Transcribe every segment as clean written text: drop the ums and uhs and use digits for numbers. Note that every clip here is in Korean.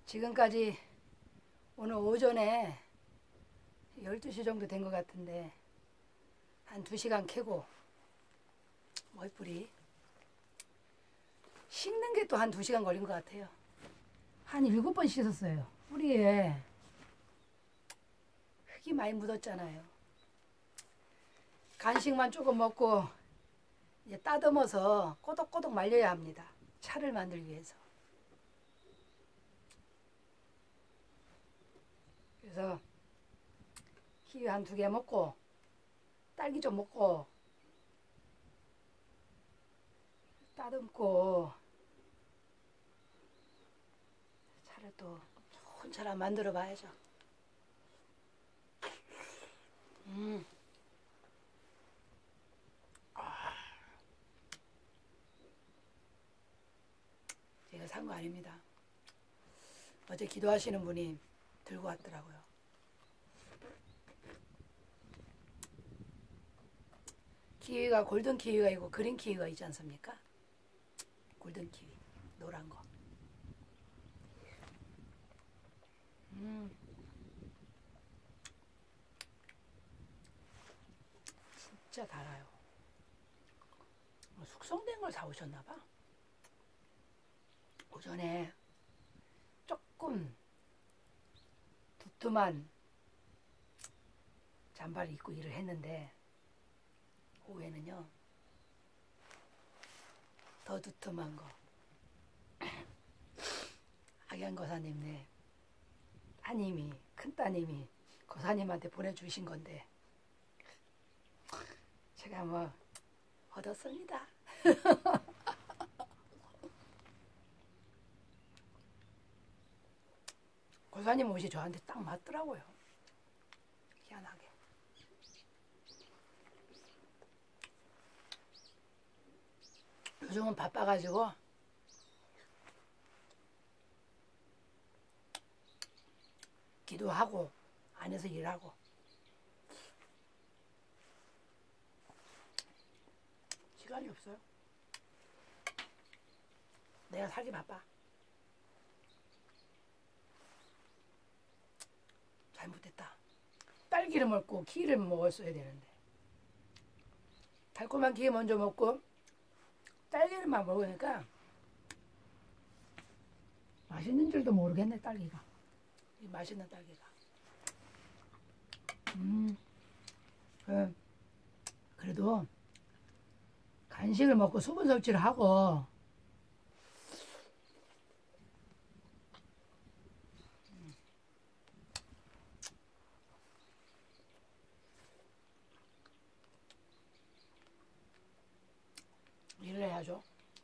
지금까지 오늘 오전에 12시 정도 된 것 같은데 한 2시간 캐고 머리뿌리 씻는 게 또 한 2시간 걸린 것 같아요. 한 7번 씻었어요. 뿌리에 흙이 많이 묻었잖아요. 간식만 조금 먹고 이제 따듬어서 꼬독꼬독 말려야 합니다. 차를 만들기 위해서. 그래서 키위 한 2개 먹고 딸기 좀 먹고 따듬고 차를 또 좋은 차를 만들어 봐야죠. 제가 산 거 아닙니다. 어제 기도하시는 분이 들고 왔더라고요. 키위가 골든 키위가 있고 그린 키위가 있지 않습니까? 골든 키위 노란 거. 진짜 달아요. 숙성된 걸 사오셨나 봐. 오전에 조금 두툼한 잠바를 입고 일을 했는데 오후에는요 더 두툼한 거 악양 거사님네 따님이 큰 따님이 거사님한테 보내주신 건데 제가 뭐 얻었습니다. 거사님 옷이 저한테 딱 맞더라고요. 희한하게. 요즘은 바빠가지고 기도하고 안에서 일하고 시간이 없어요. 내가 살기 바빠. 잘못했다. 딸기를 먹고 키위를 먹었어야 되는데 달콤한 키위 먼저 먹고 딸기를 막 먹으니까 맛있는 줄도 모르겠네. 딸기가 이 맛있는 딸기가 그래도 간식을 먹고 수분 섭취를 하고 일을 해야죠.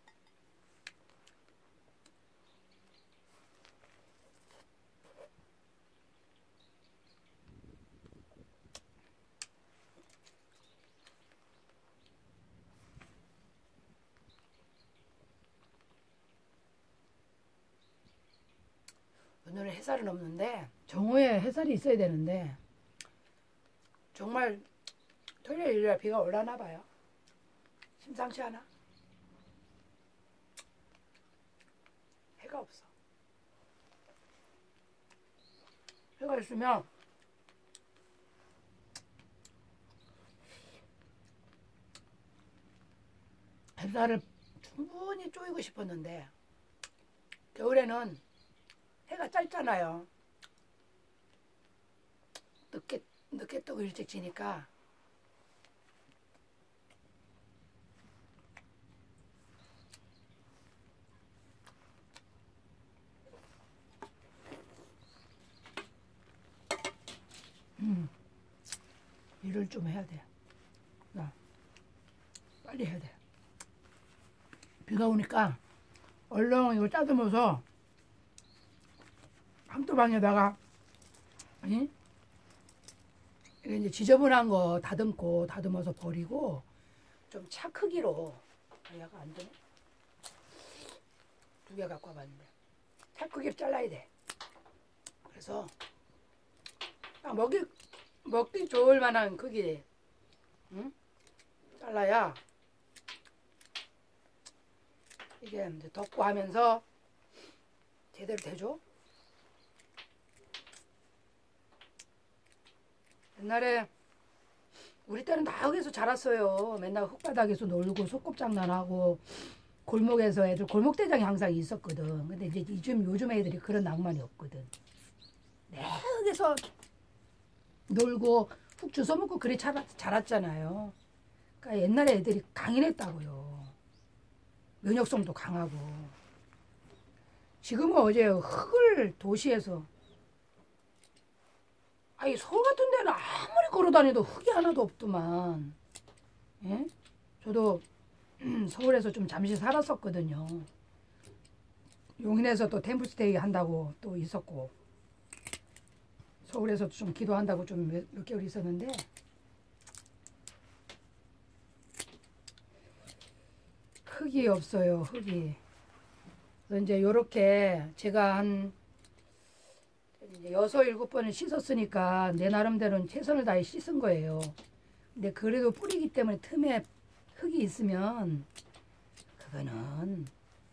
오늘은 햇살은 없는데 정오에 햇살이 있어야 되는데 정말 토요일 일요일 비가 올라나 봐요. 심상치 않아. 해가 없어. 해가 있으면 햇살을 충분히 쪼이고 싶었는데 겨울에는 해가 짧잖아요. 늦게 뜨고 일찍 지니까 일을 좀 해야 돼. 나 빨리 해야 돼. 비가 오니까 얼른 이거 따듬어서 한두방에다가 이게 이제 지저분한 거 다듬어서 버리고 좀 차 크기로 얘가 안 되네. 2개 갖고 와봤는데 차 크기로 잘라야 돼. 그래서 먹기 좋을 만한 크기 잘라야 이게 이제 덮고 하면서 제대로 되죠. 옛날에 우리 때는 다 흙에서 자랐어요. 맨날 흙바닥에서 놀고 소꿉장난하고 골목에서 애들 골목대장이 항상 있었거든. 근데 이제 요즘 애들이 그런 낭만이 없거든. 내 흙에서 놀고 훅 주워 먹고 그래 자랐잖아요. 그러니까 옛날에 애들이 강인했다고요. 면역성도 강하고. 지금은 어제 흙을 도시에서 아니 서울 같은 데는 아무리 걸어다녀도 흙이 하나도 없더만. 예? 저도 서울에서 좀 잠시 살았었거든요. 용인에서 또 템플스테이 한다고 또 있었고 서울에서 좀 기도한다고 좀 몇 개월 있었는데 흙이 없어요. 흙이. 그래서 이제 요렇게 제가 한 이제 6, 7번을 씻었으니까 내 나름대로는 최선을 다해 씻은 거예요. 근데 그래도 뿌리기 때문에 틈에 흙이 있으면 그거는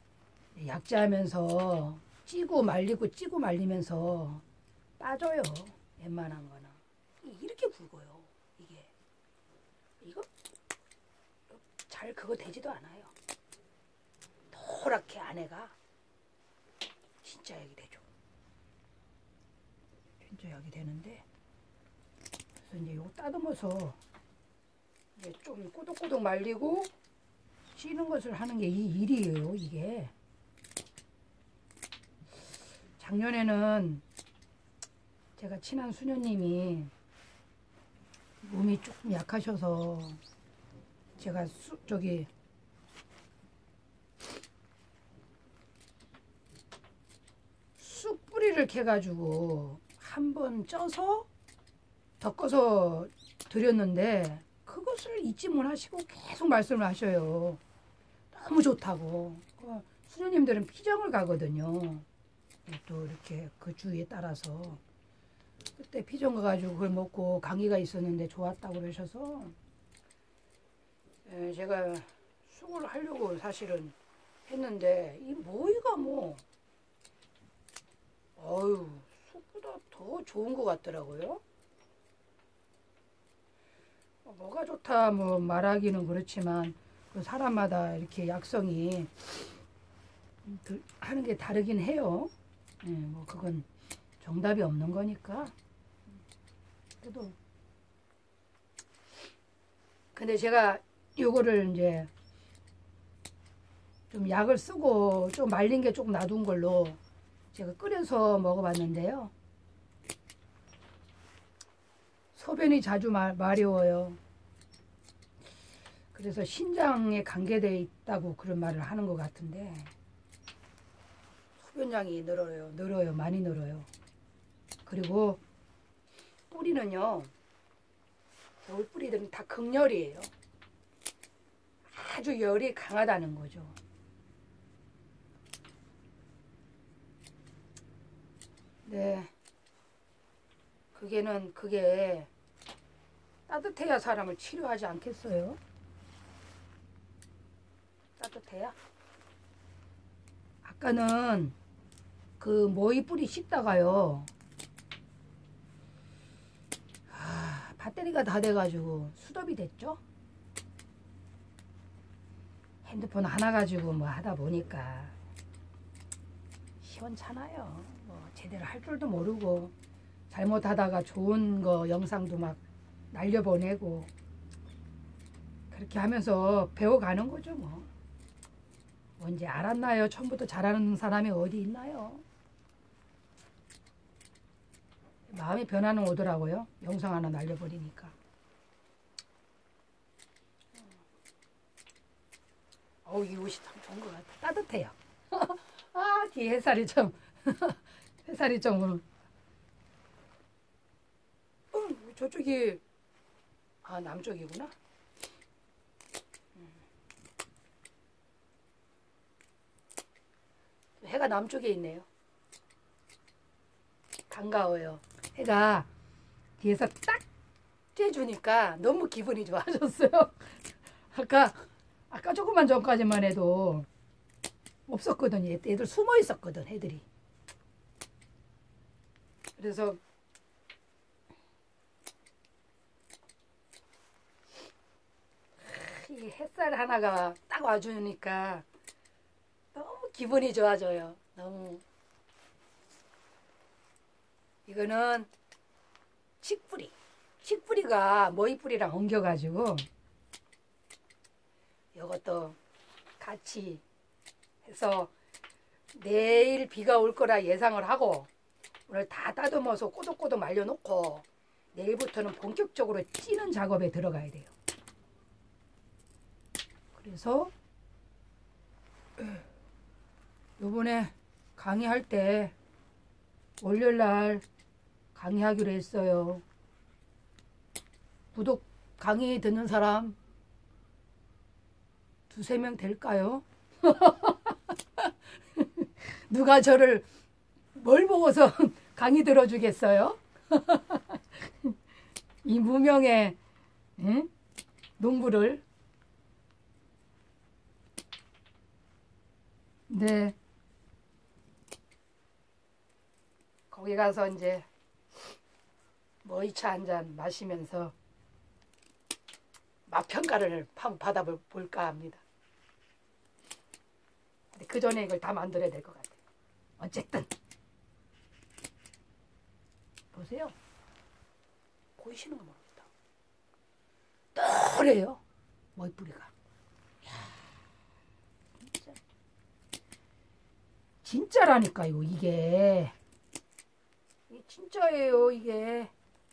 약재하면서 찌고 말리면서 빠져요. 웬만한 거는. 이렇게 굵어요. 이게. 이거 잘 그거 되지도 않아요. 노랗게 안에가 진짜 약이 되죠. 진짜 약이 되는데 그래서 이제 요거 따듬어서 이제 좀 꼬독꼬독 말리고 찌는 것을 하는 게 이 일이에요. 이게 작년에는 제가 친한 수녀님이 몸이 조금 약하셔서 제가 쑥 뿌리를 캐가지고 한번 쪄서 덮어서 드렸는데 그것을 잊지 못하시고 계속 말씀을 하셔요. 너무 좋다고. 수녀님들은 피정을 가거든요. 또 이렇게 그 주위에 따라서 그때 피정 가가지고 그걸 먹고 감기가 있었는데 좋았다고 그러셔서 제가 쑥을 하려고 사실은 했는데 이 모이가 어휴 쑥보다 더 좋은 것 같더라고요. 뭐가 좋다 말하기는 그렇지만 그 사람마다 이렇게 약성이 하는 게 다르긴 해요. 그건 정답이 없는 거니까. 그래도 근데 제가 요거를 이제 좀 약을 쓰고 좀 말린 게 조금 놔둔 걸로 제가 끓여서 먹어봤는데요. 소변이 자주 마려워요. 그래서 신장에 관계되어 있다고 그런 말을 하는 것 같은데 소변량이 늘어요. 많이 늘어요. 그리고 뿌리는요. 겨울 뿌리들은 다 극열이에요. 아주 열이 강하다는 거죠. 네. 그게 따뜻해야 사람을 치료하지 않겠어요? 따뜻해야? 아까는 그 모이 뿌리 씻다가요. 배터리가 다 돼가지고 수dob이 됐죠? 핸드폰 하나 가지고 하다 보니까 시원찮아요. 제대로 할 줄도 모르고 잘못하다가 좋은 거 영상도 막 날려보내고 그렇게 하면서 배워가는 거죠. 뭔지 알았나요? 처음부터 잘하는 사람이 어디 있나요? 마음이 변화는 오더라고요. 영상 하나 날려버리니까. 이 옷이 참 좋은 것 같아. 따뜻해요. 뒤에 햇살이 좀 오늘. 저쪽이 남쪽이구나. 해가 남쪽에 있네요. 반가워요. 해가 뒤에서 딱 쬐주니까 너무 기분이 좋아졌어요. 아까 조금만 전까지만 해도 없었거든요. 애들 숨어 있었거든, 애들이. 그래서 이 햇살 하나가 딱 와주니까 너무 기분이 좋아져요. 너무. 이거는 칡뿌리. 칡뿌리가 머위뿌리랑 엉겨가지고 이것도 같이 해서 내일 비가 올 거라 예상을 하고 오늘 다 따듬어서 꼬독꼬독 말려놓고 내일부터는 본격적으로 찌는 작업에 들어가야 돼요. 그래서 요번에 강의할 때 월요일날 강의하기로 했어요. 구독 강의 듣는 사람 두세 명 될까요? 누가 저를 뭘 보고서 강의 들어주겠어요? 이 무명의 농부를. 네. 거기 가서 이제 머위차 한잔 마시면서 맛평가를 받아볼까 합니다. 근데 그 전에 이걸 다 만들어야 될 것 같아요. 어쨌든 보세요. 보이시는 거 모르겠다. 떠래요. 머위뿌리가. 진짜. 진짜라니까요. 이게 진짜예요. 이게.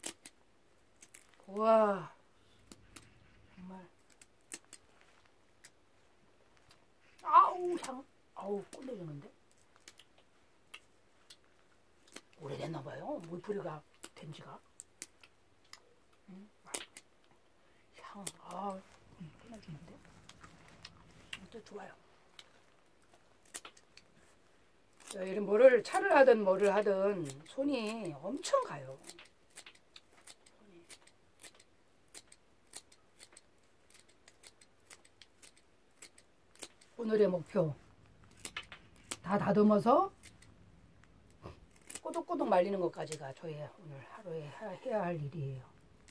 와. 정말. 아우 향. 아우 꼰대지는데. 오래됐나봐요. 머위뿌리가 된지가. 향. 아 끝나주는데. 진짜 좋아요. 이런 뭐를 차를 하든 뭐를 하든 손이 엄청 가요. 손이. 오늘의 목표 다 다듬어서 꼬독꼬독 말리는 것까지가 저의 오늘 하루에 해야 할 일이에요.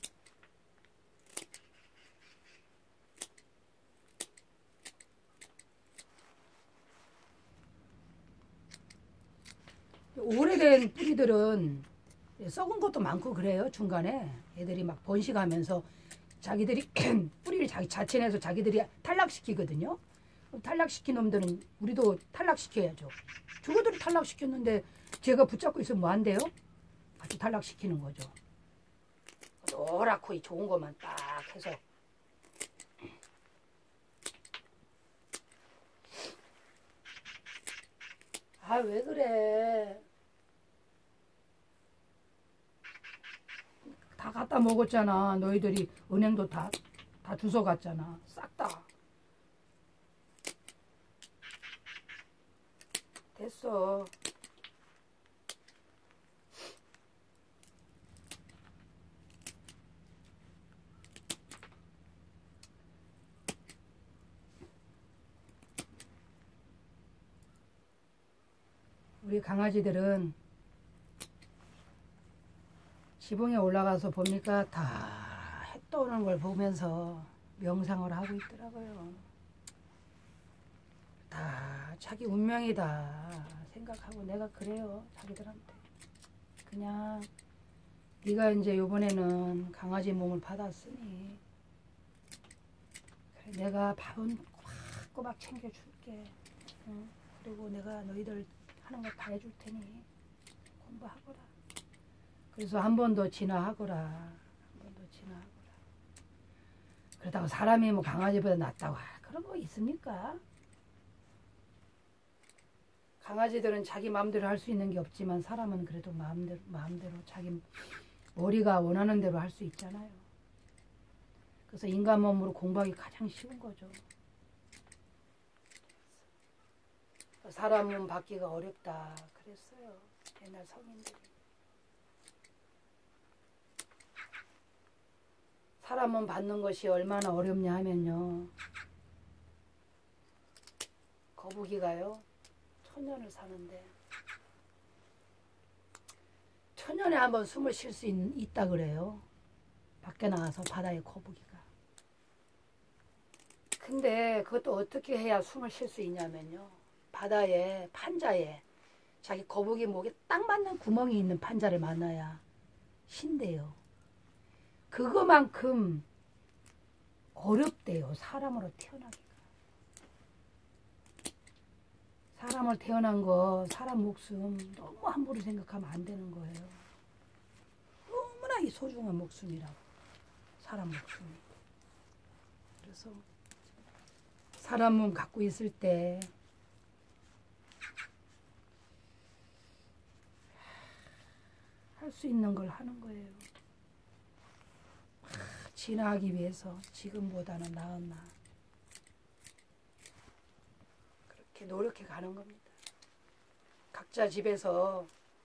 오래된 뿌리들은 썩은 것도 많고 그래요. 중간에 애들이 막 번식하면서 자기들이 뿌리를 자체내서 자기들이 탈락시키거든요. 탈락시킨 놈들은 우리도 탈락시켜야죠. 저거들이 탈락시켰는데 제가 붙잡고 있으면 뭐 안 돼요? 같이 탈락시키는 거죠. 노랗고 좋은 것만 딱 해서. 아 왜 그래. 다 갖다 먹었잖아. 너희들이 은행도 다 주워 갔잖아. 싹 다. 됐어. 우리 강아지들은 지붕에 올라가서 보니까 다 해 떠오르는 걸 보면서 명상을 하고 있더라고요. 다 자기 운명이다 생각하고 내가 그래요. 자기들한테. 그냥 네가 이제 요번에는 강아지 몸을 받았으니 그래, 내가 밥은 꼬박꼬박 챙겨줄게. 응? 그리고 내가 너희들 하는 거 다 해줄 테니 공부하거라. 그래서 한 번 더 진화하거라. 한 번 더 진화하거라. 그렇다고 사람이 뭐 강아지보다 낫다고 그런 거 있습니까? 강아지들은 자기 마음대로 할 수 있는 게 없지만 사람은 그래도 마음대로 자기 머리가 원하는 대로 할 수 있잖아요. 그래서 인간 몸으로 공부하기 가장 쉬운 거죠. 사람 몸 받기가 어렵다 그랬어요. 옛날 성인들이. 사람 몸 받는 것이 얼마나 어렵냐 하면요. 거북이가요. 천년을 사는데 천년에 한번 숨을 쉴 수 있다 그래요. 밖에 나가서 바다의 거북이가. 근데 그것도 어떻게 해야 숨을 쉴 수 있냐면요. 바다에 판자에 자기 거북이 목에 딱 맞는 구멍이 있는 판자를 만나야 쉰대요. 그거만큼 어렵대요. 사람으로 태어나기가. 사람을 태어난 거, 사람 목숨 너무 함부로 생각하면 안 되는 거예요. 너무나 이 소중한 목숨이라고. 사람 목숨이. 그래서 사람 몸 갖고 있을 때 할 수 있는 걸 하는 거예요. 진화하기 위해서 지금보다는 나은 나. 그렇게 노력해 가는 겁니다. 각자 집에서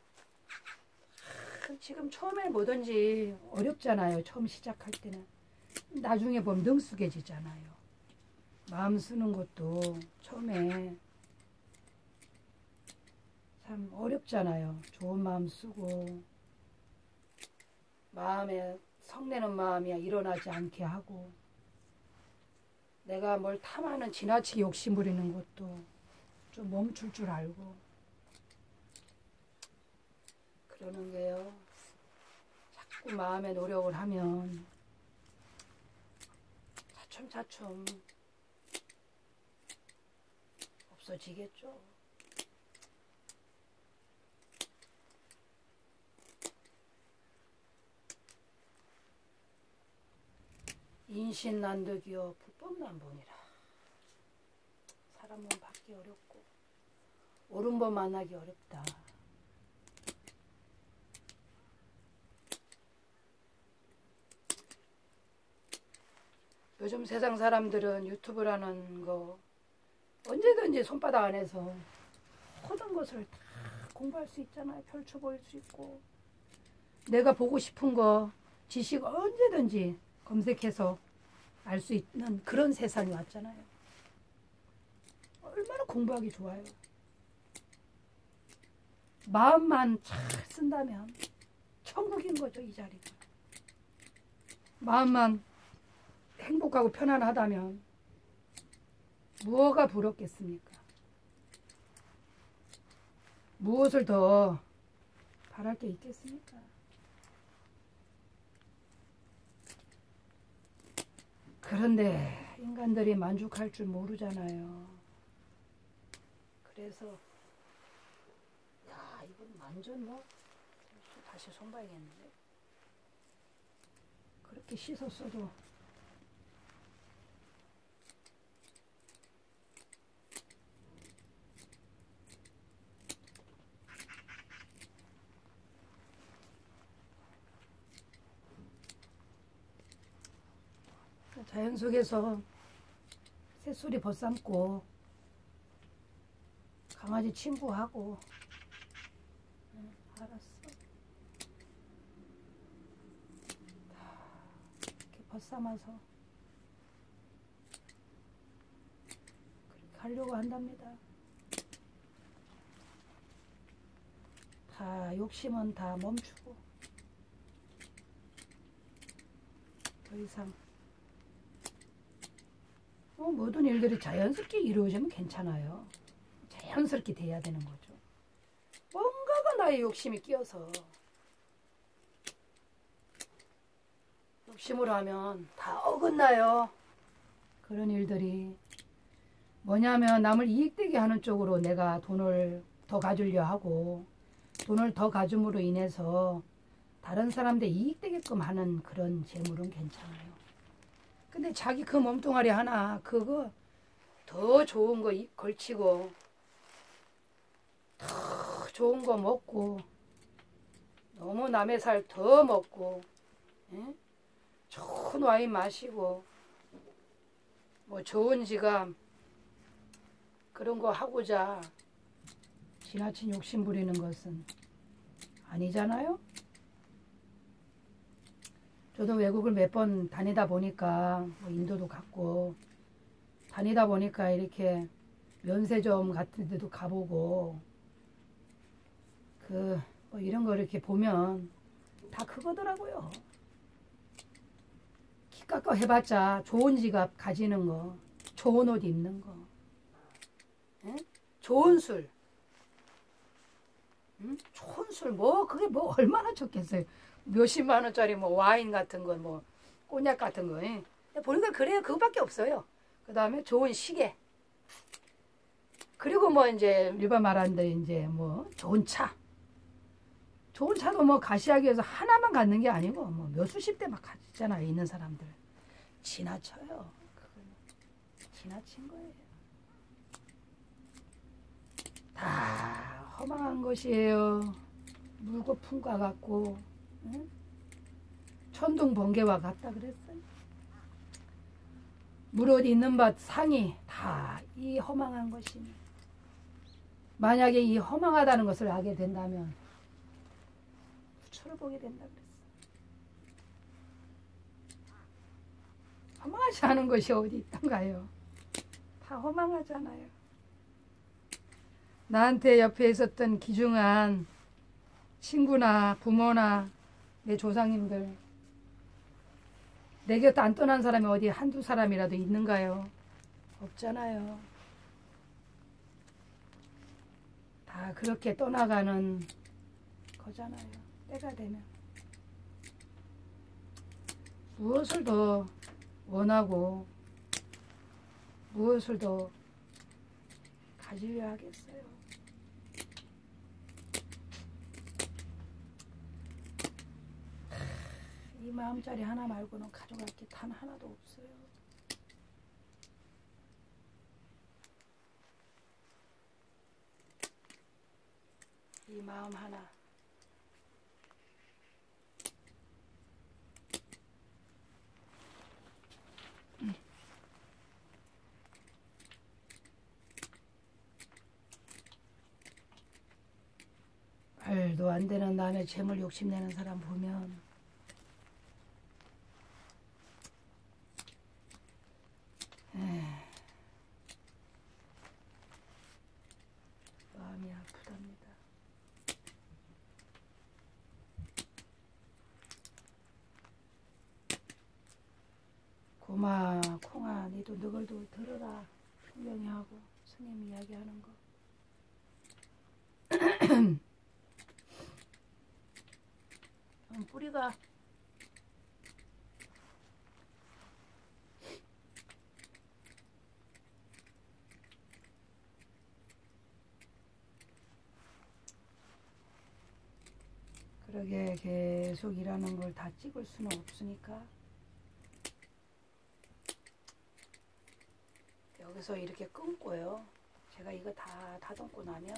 지금 처음에는 뭐든지 어렵잖아요. 처음 시작할 때는. 나중에 보면 능숙해지잖아요. 마음 쓰는 것도 처음에 참 어렵잖아요. 좋은 마음 쓰고 마음에 성내는 마음이 일어나지 않게 하고 내가 뭘 탐하는 지나치게 욕심 부리는 것도 좀 멈출 줄 알고 그러는 게요. 자꾸 마음의 노력을 하면 차츰차츰 없어지겠죠. 인신난득이여 불법난본이라. 사람 몸 받기 어렵고 옳은 법 만나기 어렵다. 요즘 세상 사람들은 유튜브라는 거 언제든지 손바닥 안에서 모든 것을 다 공부할 수 있잖아요. 펼쳐볼 수 있고 내가 보고 싶은 거 지식 언제든지 검색해서 알 수 있는 그런 세상이 왔잖아요. 얼마나 공부하기 좋아요. 마음만 잘 쓴다면 천국인 거죠. 이 자리가. 마음만 행복하고 편안하다면 무엇가 부럽겠습니까? 무엇을 더 바랄 게 있겠습니까? 그런데 인간들이 만족할 줄 모르잖아요. 그래서 야 이건 완전 뭐 다시 손 봐야겠는데 그렇게 씻었어도 자연 속에서 새소리 벗삼고 강아지 친구하고 알았어. 이렇게 벗삼아서 그렇게 하려고 한답니다. 다 욕심은 다 멈추고 더 이상 모든 일들이 자연스럽게 이루어지면 괜찮아요. 자연스럽게 돼야 되는 거죠. 뭔가가 나의 욕심이 끼어서 욕심으로 하면 다 어긋나요. 그런 일들이 뭐냐면 남을 이익되게 하는 쪽으로 내가 돈을 더 가지려 하고 돈을 더 가줌으로 인해서 다른 사람들 이익되게끔 하는 그런 재물은 괜찮아요. 근데 자기 그 몸뚱아리 하나 그거 더 좋은 거 걸치고 더 좋은 거 먹고 너무 남의 살 더 먹고 예? 좋은 와인 마시고 뭐 좋은 지갑 그런 거 하고자 지나친 욕심 부리는 것은 아니잖아요. 저도 외국을 몇 번 다니다 보니까 뭐 인도도 갔고 다니다 보니까 이렇게 면세점 같은 데도 가보고 그 뭐 이런 거 이렇게 보면 다 그거더라고요. 기 깎아 해봤자 좋은 지갑 가지는 거 좋은 옷 입는 거, 예? 좋은 술, 좋은 술, 뭐 그게 뭐 얼마나 좋겠어요. 몇십만 원짜리 뭐 와인 같은 거, 뭐 꼬냑 같은 거. 예? 보니까 그래요. 그거밖에 없어요. 그 다음에 좋은 시계. 그리고 뭐 이제 일반 말하는데 이제 뭐 좋은 차. 좋은 차도 뭐 가시하기 위해서 하나만 갖는 게 아니고 뭐 몇 수십 대 막 가지잖아요. 있는 사람들. 지나쳐요. 그건 지나친 거예요. 다 허망한 것이에요. 물고 품과 같고, 응? 천둥 번개와 같다 그랬어요. 무릇 있는 밭 상이 다 이 허망한 것이니, 만약에 이 허망하다는 것을 알게 된다면 후초를 보게 된다 그랬어. 허망하지 않은 것이 어디 있던가요? 다 허망하잖아요. 나한테 옆에 있었던 귀중한 친구나 부모나 내 조상님들, 내 곁 안 떠난 사람이 어디 한두 사람이라도 있는가요? 없잖아요. 다 그렇게 떠나가는 거잖아요. 때가 되면. 무엇을 더 원하고 무엇을 더 가지려 하겠어요. 이 마음짜리 하나 말고는 가져갈 게 단 하나도 없어요. 이 마음 하나. 말도 안 되는 남의 재물 욕심내는 사람 보면 마음이 아프답니다. 고마 콩아 니도 너걸도 들어라. 분명히 하고 스님 이야기하는 거. 뿌리가 그러게 계속 일하는 걸 다 찍을 수는 없으니까 여기서 이렇게 끊고요. 제가 이거 다 다듬고 나면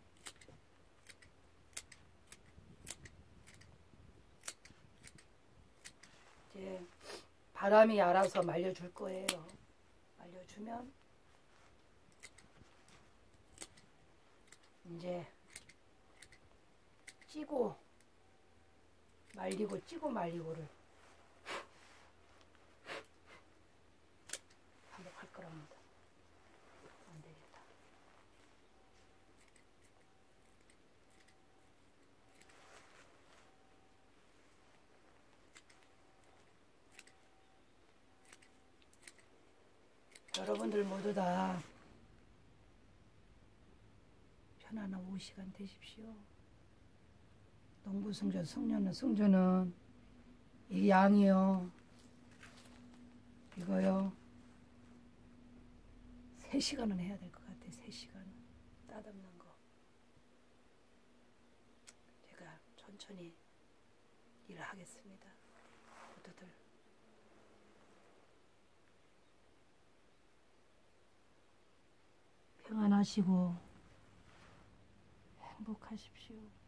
이제 바람이 알아서 말려줄 거예요. 말려주면 이제 찌고 말리고 찌고 말리고를 반복할 거랍니다. 안 되겠다. 여러분들 모두 다 편안한 오후 시간 되십시오. 농부승조 승조는 이 양이요. 이거요. 3시간은 해야 될 것 같아. 3시간은 따듬는 거. 제가 천천히 일을 하겠습니다. 모두들 평안하시고 행복하십시오.